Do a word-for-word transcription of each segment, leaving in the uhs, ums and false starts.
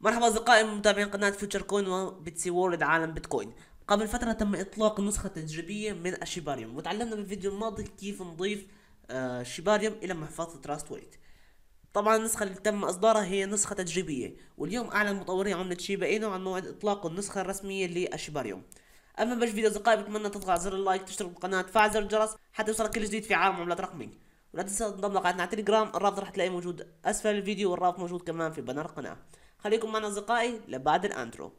مرحبا أصدقائي متابعين قناة فيوتشر كوين وبيتسي وورلد عالم بيتكوين. قبل فترة تم إطلاق النسخة التجريبية من الشيباريوم، وتعلمنا بالفيديو الماضي كيف نضيف آه شيباريوم إلى محفظة تراست ويت. طبعا النسخة اللي تم إصدارها هي نسخة تجريبية، واليوم أعلن مطوري عملة شيبا إينو عن موعد إطلاق النسخة الرسمية للشيباريوم. أما باش فيديو أصدقائي بتمنى تضغط على زر اللايك، تشترك بالقناة، تفعل زر الجرس حتى يوصلك كل جديد في عالم عملات رقمية. ولا تنسى تنضم لقناتنا على تليجرام، الرابط راح تلاقيه موجود أسفل الفيديو، والرابط موجود كمان في بانر القناة. خليكم معنا أصدقائي لبعد الانترو.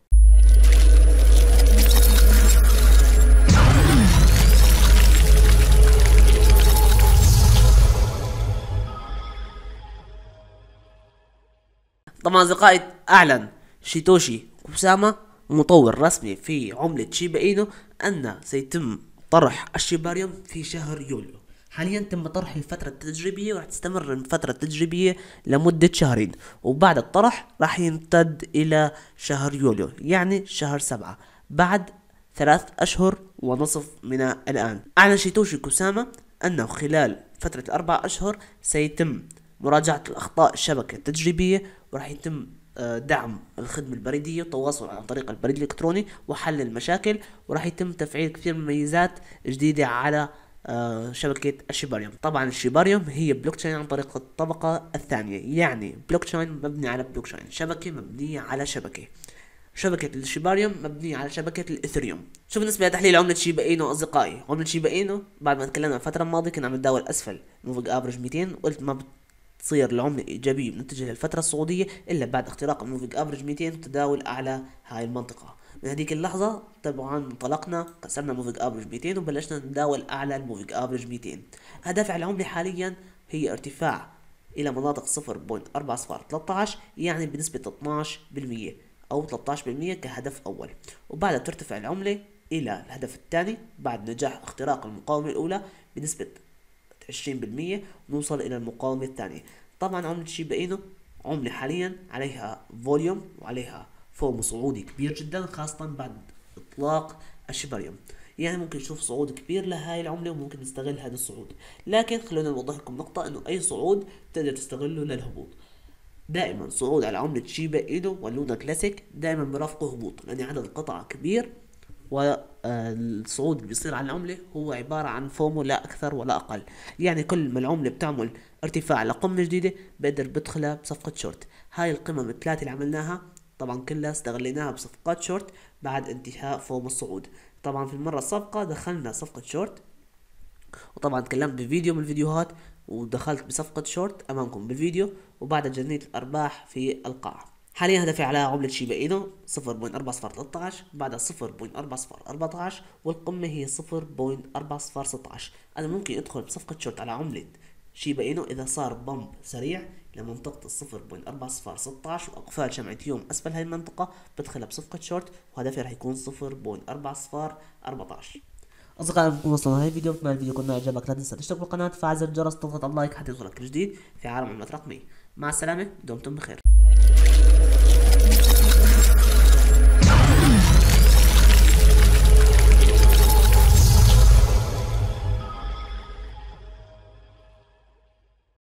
طبعا أصدقائي أعلن شيتوشي كوساما مطور رسمي في عملة شيبا إينو أن سيتم طرح الشيباريوم في شهر يوليو. حاليا تم طرح الفترة التجريبية، وراح تستمر الفترة التجريبية لمدة شهرين، وبعد الطرح راح يمتد إلى شهر يوليو، يعني شهر سبعة، بعد ثلاث أشهر ونصف من الآن. أعلن شيتوشي كوساما أنه خلال فترة الأربع أشهر سيتم مراجعة الأخطاء الشبكة التجريبية، وراح يتم دعم الخدمة البريدية والتواصل عن طريق البريد الإلكتروني وحل المشاكل، وراح يتم تفعيل كثير من المميزات جديدة على شبكة الشيباريوم. طبعا الشيباريوم هي بلوكتشين عن طريق الطبقة الثانية، يعني بلوكتشين مبني على بلوكتشين، شبكة مبنية على شبكة. شبكة الشيباريوم مبنية على شبكة الإثريوم. شوف بالنسبة لتحليل عملة شيبا إينو أصدقائي، عملة شيبا إينو بعد ما تكلمنا الفترة الماضية كنا عم نداول أسفل موفينج افريج مئتين، قلت ما تصير العملة إيجابية بنتجه للفترة الصعودية إلا بعد اختراق الموفينج افريج مئتين وتداول أعلى هاي المنطقة. من هذيك اللحظة طبعا انطلقنا، كسرنا الموفينج افريج مئتين وبلشنا نداول أعلى الموفينج افريج مئتين. أهداف العملة حاليا هي ارتفاع إلى مناطق صفر فاصلة أربعة صفر ثلاثة عشر، يعني بنسبة اثناش بالمئة أو ثلاثة عشر بالمئة كهدف أول، وبعدها ترتفع العملة إلى الهدف الثاني بعد نجاح اختراق المقاومة الأولى بنسبة عشرين بالمئة، ونوصل إلى المقاومة الثانية. طبعا عملة شيبا إينو عملة حاليا عليها فوليوم وعليها فوم صعودي كبير جدا، خاصة بعد إطلاق الشيباريوم، يعني ممكن نشوف صعود كبير لهاي العملة وممكن نستغل هذا الصعود. لكن خلونا نوضح لكم نقطة، إنه أي صعود تقدر تستغله للهبوط. دائما صعود على عملة شيبا إينو واللونا كلاسيك دائما مرافقه هبوط، لأن عدد القطع كبير، والصعود اللي بيصير على العملة هو عبارة عن فومو لا أكثر ولا أقل. يعني كل ما العملة بتعمل ارتفاع لقمة جديدة بقدر بدخلها بصفقة شورت. هاي القمم الثلاثة اللي عملناها طبعا كلها استغليناها بصفقات شورت بعد انتهاء فوم الصعود. طبعا في المرة السابقة دخلنا صفقة شورت، وطبعا تكلمت بفيديو من الفيديوهات ودخلت بصفقة شورت أمامكم بالفيديو، وبعد جنيت الأرباح في القاع. حاليا هدفي على عملة شيبا إينو صفر فاصلة أربعة صفر ثلاثة عشر، بعدها صفر فاصلة أربعة صفر أربعة عشر، والقمة هي صفر فاصلة أربعة صفر ستة عشر. أنا ممكن أدخل بصفقة شورت على عملة شيبا إينو إذا صار بمب سريع لمنطقة الصفر فاصلة أربعة صفر ستة عشر وأقفال شمعة يوم أسفل هاي المنطقة، بدخلها بصفقة شورت، وهدفي راح يكون صفر فاصلة أربعة صفر أربعة عشر. أصدقائي نكون وصلنا لهي الفيديو، بتمنى الفيديو يكون عجبك، لا تنسى تشترك بالقناة، تفعل زر الجرس، تضغط على اللايك حتى يوصلك الجديد في عالم عملات رقمية. مع السلامة، دمتم بخير.